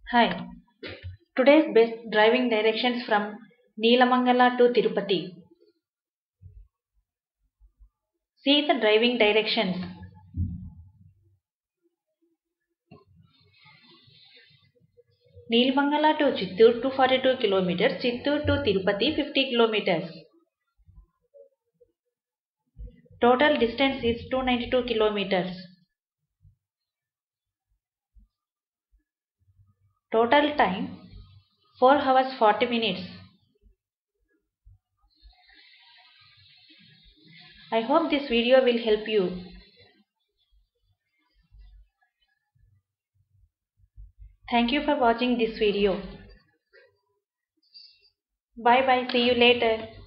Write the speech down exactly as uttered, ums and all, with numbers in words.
Hi, today's best driving directions from Neelamangala to Tirupati. See the driving directions. Neelamangala to Chittoor two hundred forty-two kilometers, Chittoor to Tirupati fifty kilometers. Total distance is two hundred ninety-two kilometers. Total time four hours forty minutes. I hope this video will help you. Thank you for watching this video. Bye bye. See you later.